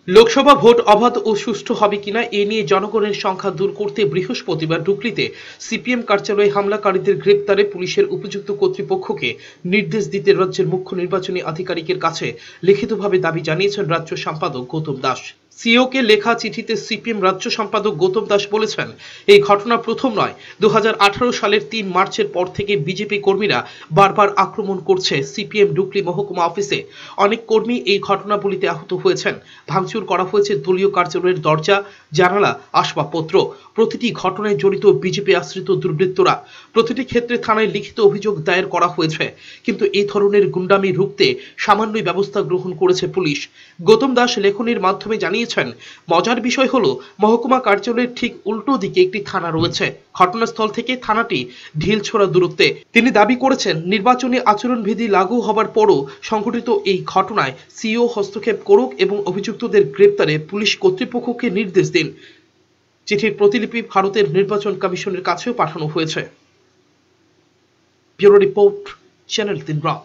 Lok Sabha vote অবাধ ও সুষ্ঠু হবে কিনা এ নিয়ে জনগণের সংখ্যা দূর করতে বৃহস্পতিবার ডুকলিতে সিপিএম কার্যালয়ে হামলাকারীদের গ্রেপ্তারে পুলিশের উপযুক্ত কর্তৃপক্ষকে নির্দেশ দিতে রাজ্যের মুখ্য নির্বাচনী আধিকারিকের কাছে লিখিতভাবে দাবি জানিয়েছেন রাজ্য সম্পাদক গৌতম দাস। সিওকে লেখা চিঠিতে সিপিএম রাজ্য সম্পাদক গৌতম দাস বলেছেন, এই ঘটনা প্রথম নয়। 2018 সালের 3 মার্চের পর থেকে বিজেপি কর্মীরা বারবার আক্রমণ করছে সিপিএম ডুকলি মহকুমা অফিসে। অনেক কর্মী এই ঘটনাবলিতে আহত হয়েছেন। ভাঙচুর করা হয়েছে দলীয় কার্যালয়ের দরজা, জানালা, আসবাবপত্র। প্রতিটি ঘটনায় জড়িত বিজেপি আশ্রিত দুর্বৃত্তরা। প্রতিটি ক্ষেত্রে থানায় লিখিত অভিযোগ দায়ের করা হয়েছে, কিন্তু এই ধরনের গুন্ডামি রুখতে সামান্যই ব্যবস্থা গ্রহণ করেছে পুলিশ। গৌতম দাস লেখনীর মাধ্যমে জানিয়েছেন, মজার বিষয় হলো মহকুমা কার্যালয়ের ঠিক উল্টো দিকে একটি থানা রয়েছে। ঘটনাস্থল থেকে থানাটি ঢিলছোড়া দূরত্বে। তিনি দাবি করেছেন, নির্বাচনী আচরণবিধি লাগু হবার পরও সংঘটিত এই ঘটনায় সিও হস্তক্ষেপ করুক এবং অভিযুক্তদের গ্রেপ্তারে পুলিশ কর্তৃপক্ষকে নির্দেশ দিন। চিঠির প্রতিলিপি ভারতের নির্বাচন কমিশনের কাছেও পাঠানো হয়েছে। ব্যুরো রিপোর্ট, চ্যানেল 3 রাত।